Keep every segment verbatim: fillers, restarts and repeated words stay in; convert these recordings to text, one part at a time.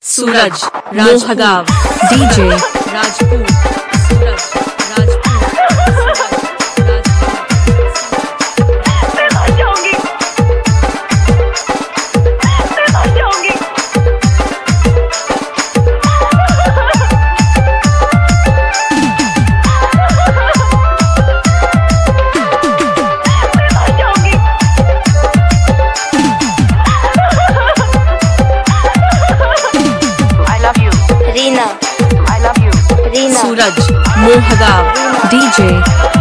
Suraj Mohgaon DJ Rajput Suraj Suraj Mohgaon DJ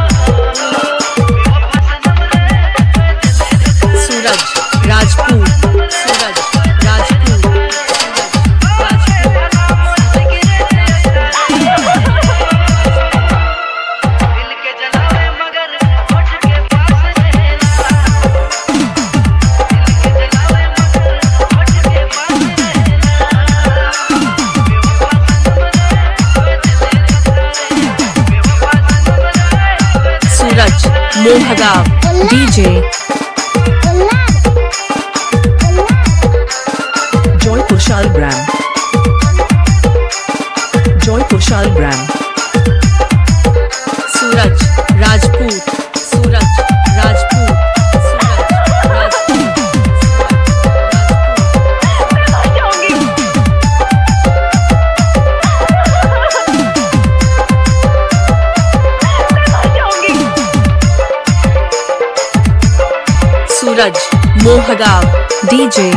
Suraj Rajput Suraj Rajput Mohgaon DJ Jaipur Shalgram Jaipur Shalgram Suraj Rajput Suraj Rajput Suraj Rajput Suraj Mohgaon DJ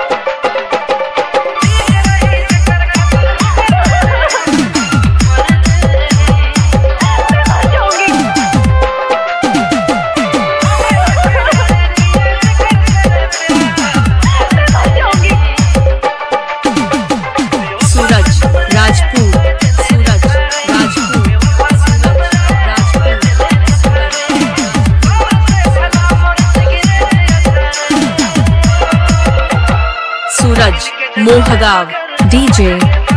Suraj Rajput Suraj Rajput Suraj Mohgaon DJ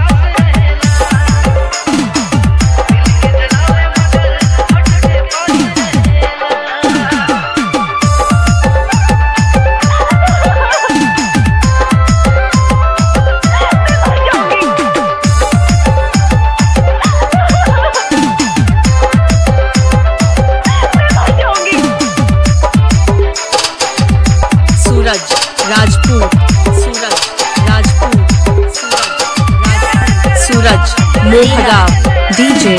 Suraj Rajput Suraj Rajput Suraj Mohgaon DJ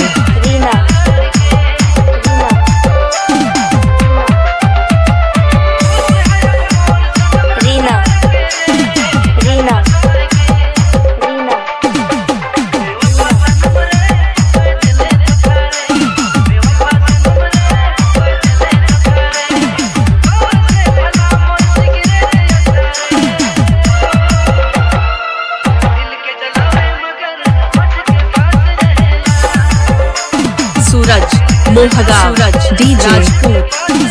Suraj Mohgaon DJ Rajput